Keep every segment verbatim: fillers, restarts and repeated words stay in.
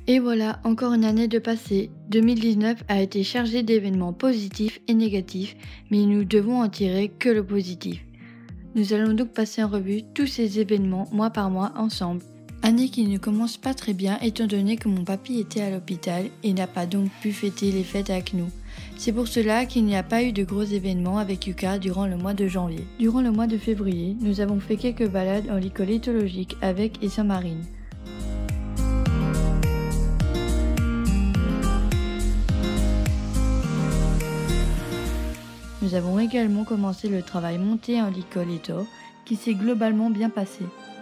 Et voilà, encore une année de passée. deux mille dix-neuf a été chargée d'événements positifs et négatifs, mais nous devons en tirer que le positif. Nous allons donc passer en revue tous ces événements mois par mois ensemble. Année qui ne commence pas très bien étant donné que mon papy était à l'hôpital et n'a pas donc pu fêter les fêtes avec nous. C'est pour cela qu'il n'y a pas eu de gros événements avec Yuka durant le mois de janvier. Durant le mois de février, nous avons fait quelques balades en l'école éthologique avec et sans Marine. Nous avons également commencé le travail monté en l'école étho qui s'est globalement bien passé.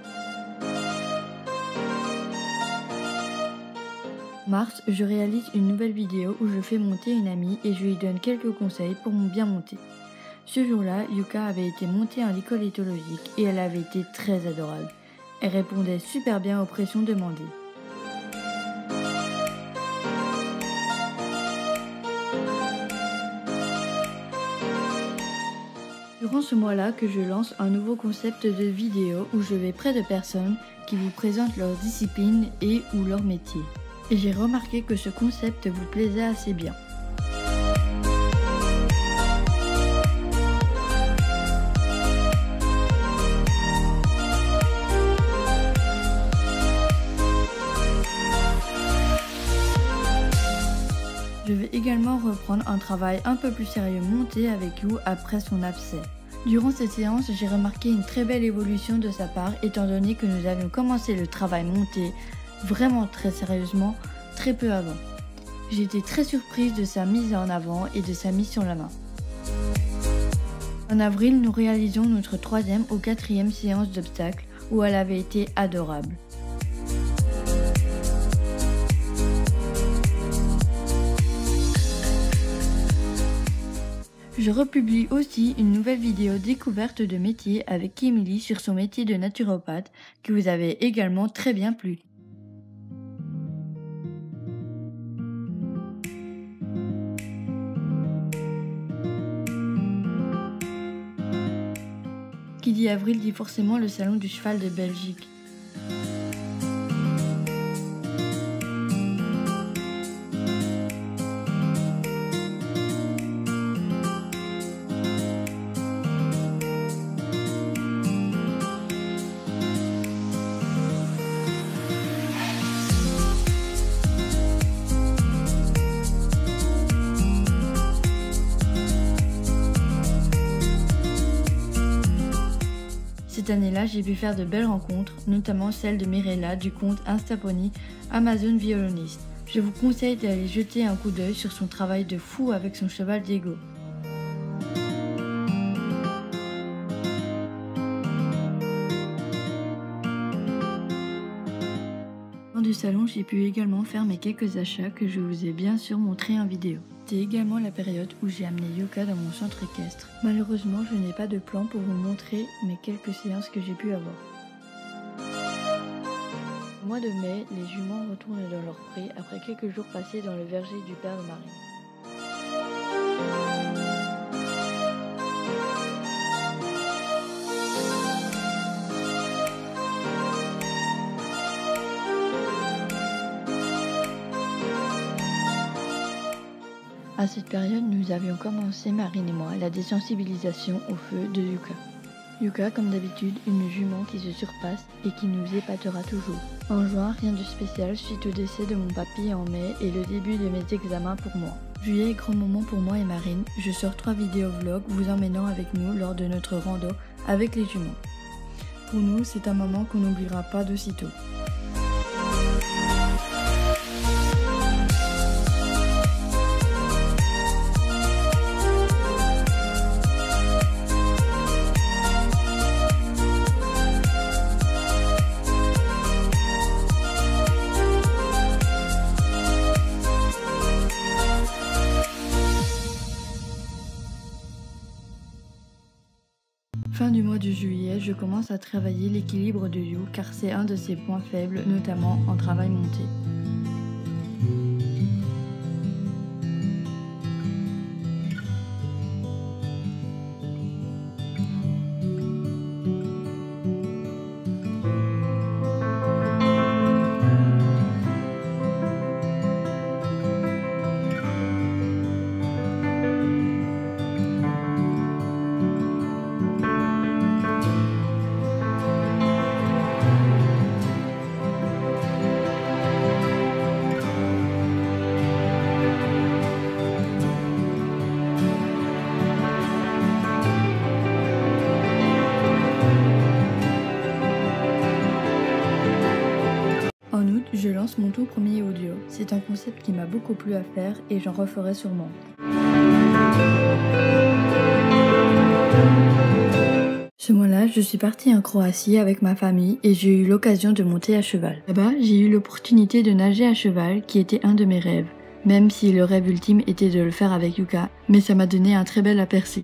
Mars, je réalise une nouvelle vidéo où je fais monter une amie et je lui donne quelques conseils pour bien monter. Ce jour-là, Yuka avait été montée en l'école éthologique et elle avait été très adorable. Elle répondait super bien aux pressions demandées. Durant ce mois-là que je lance un nouveau concept de vidéo où je vais près de personnes qui vous présentent leur discipline et ou leur métier. Et j'ai remarqué que ce concept vous plaisait assez bien. Je vais également reprendre un travail un peu plus sérieux monté avec You après son abcès. Durant cette séance, j'ai remarqué une très belle évolution de sa part étant donné que nous avions commencé le travail monté vraiment très sérieusement très peu avant. J'ai été très surprise de sa mise en avant et de sa mise sur la main. En avril, nous réalisons notre troisième ou quatrième séance d'obstacles où elle avait été adorable. Je republie aussi une nouvelle vidéo découverte de métier avec Emily sur son métier de naturopathe qui vous avait également très bien plu. Qui dit avril dit forcément le salon du cheval de Belgique. Cette année-là, j'ai pu faire de belles rencontres, notamment celle de Mirella du compte Instapony Amazon Violoniste. Je vous conseille d'aller jeter un coup d'œil sur son travail de fou avec son cheval Diego. Lors du salon, j'ai pu également faire mes quelques achats que je vous ai bien sûr montrés en vidéo. C'était également la période où j'ai amené Yuka dans mon centre équestre. Malheureusement, je n'ai pas de plan pour vous montrer mes quelques séances que j'ai pu avoir. Au mois de mai, les juments retournent dans leur pré après quelques jours passés dans le verger du père de Marine. À cette période, nous avions commencé, Marine et moi, la désensibilisation au feu de Yuka. Yuka, comme d'habitude, une jument qui se surpasse et qui nous épatera toujours. En juin, rien de spécial suite au décès de mon papy en mai et le début de mes examens pour moi. Juillet, grand moment pour moi et Marine, je sors trois vidéos vlogs vous emmenant avec nous lors de notre rando avec les juments. Pour nous, c'est un moment qu'on n'oubliera pas de sitôt. Fin du mois de juillet, je commence à travailler l'équilibre de You car c'est un de ses points faibles, notamment en travail monté. lance mon tout premier audio. C'est un concept qui m'a beaucoup plu à faire et j'en referai sûrement. Ce mois-là, je suis partie en Croatie avec ma famille et j'ai eu l'occasion de monter à cheval. Là-bas, j'ai eu l'opportunité de nager à cheval qui était un de mes rêves, même si le rêve ultime était de le faire avec Yuka, mais ça m'a donné un très bel aperçu.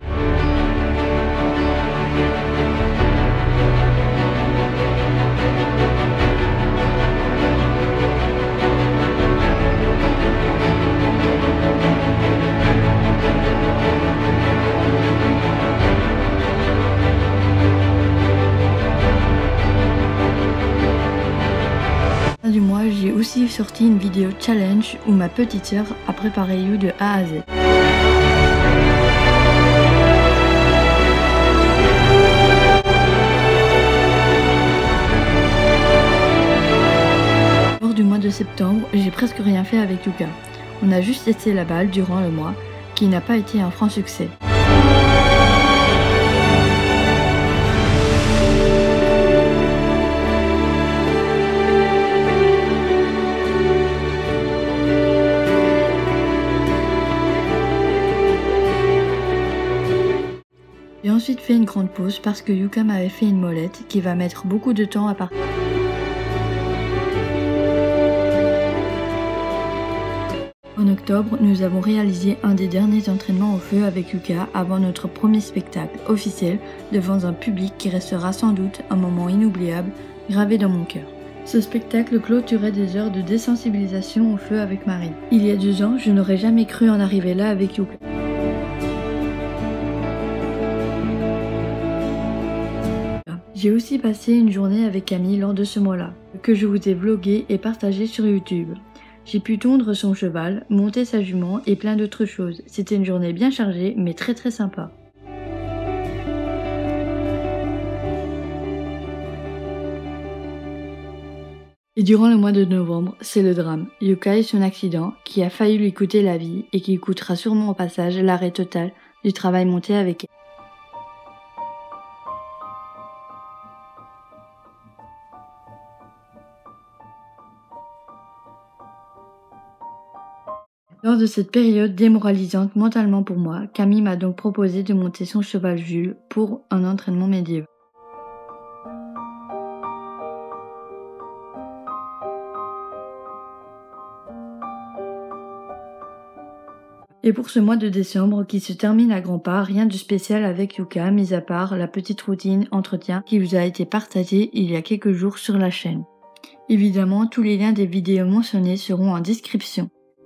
Du mois, j'ai aussi sorti une vidéo challenge où ma petite sœur a préparé You de A à Z. Lors du mois de septembre, j'ai presque rien fait avec Yuka. On a juste testé la balle durant le mois, qui n'a pas été un franc succès. J'ai ensuite fait une grande pause parce que Yuka m'avait fait une molette qui va mettre beaucoup de temps à partir. En octobre, nous avons réalisé un des derniers entraînements au feu avec Yuka avant notre premier spectacle officiel devant un public qui restera sans doute un moment inoubliable gravé dans mon cœur. Ce spectacle clôturait des heures de désensibilisation au feu avec Marine. Il y a deux ans, je n'aurais jamais cru en arriver là avec Yuka. J'ai aussi passé une journée avec Camille lors de ce mois-là, que je vous ai vlogué et partagé sur YouTube. J'ai pu tondre son cheval, monter sa jument et plein d'autres choses. C'était une journée bien chargée, mais très très sympa. Et durant le mois de novembre, c'est le drame. Yuka et son accident, qui a failli lui coûter la vie et qui coûtera sûrement au passage l'arrêt total du travail monté avec elle. Lors de cette période démoralisante mentalement pour moi, Camille m'a donc proposé de monter son cheval Jules pour un entraînement médiéval. Et pour ce mois de décembre qui se termine à grands pas, rien de spécial avec Yuka, mis à part la petite routine entretien qui vous a été partagée il y a quelques jours sur la chaîne. Évidemment, tous les liens des vidéos mentionnées seront en description.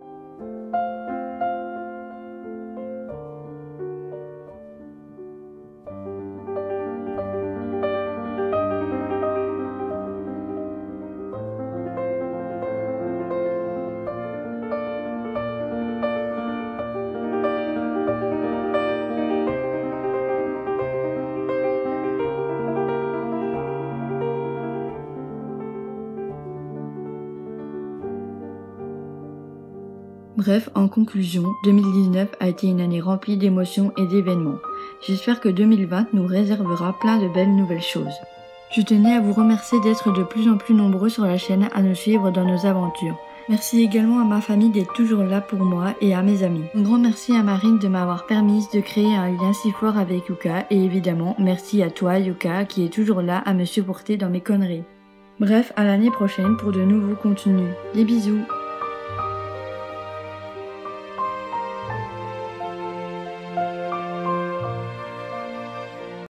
Bref, en conclusion, deux mille dix-neuf a été une année remplie d'émotions et d'événements. J'espère que deux mille vingt nous réservera plein de belles nouvelles choses. Je tenais à vous remercier d'être de plus en plus nombreux sur la chaîne à nous suivre dans nos aventures. Merci également à ma famille d'être toujours là pour moi et à mes amis. Un grand merci à Marine de m'avoir permis de créer un lien si fort avec Yuka et évidemment merci à toi Yuka qui est toujours là à me supporter dans mes conneries. Bref, à l'année prochaine pour de nouveaux contenus. Des bisous!